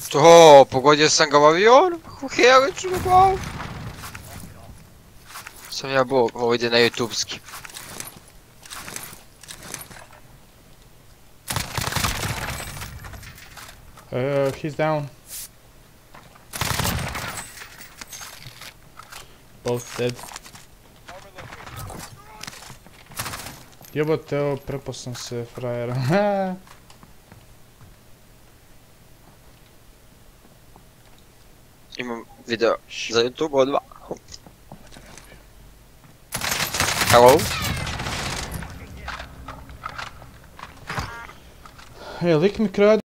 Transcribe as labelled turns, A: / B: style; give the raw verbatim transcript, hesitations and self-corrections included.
A: To, pogodio sam ga u avionu, u heliču na glavu. Sam ja bog, ovo ide na YouTubeski.
B: Uh, he's down. Both dead. Jebote, ovo prepao sam se, frajera.
A: Imam video za YouTube od dva. Hello?
B: E, lik mi krade.